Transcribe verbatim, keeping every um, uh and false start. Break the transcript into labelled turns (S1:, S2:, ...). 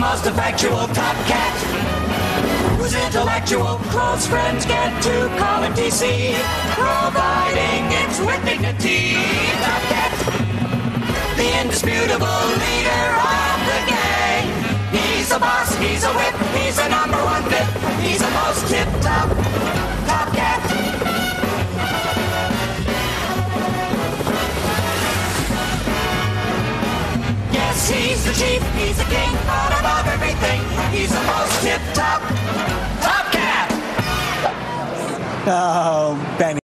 S1: most effectual top cat, whose intellectual close friends get to call him T C, providing it's with dignity. Top cat, the indisputable leader of the gang. He's a boss, he's a whip, he's a number one fit, he's a most tip-top top cat. Yes, he's the chief, he's the king, but above everything, he's the most tip-top top cat.
S2: Oh, Benny.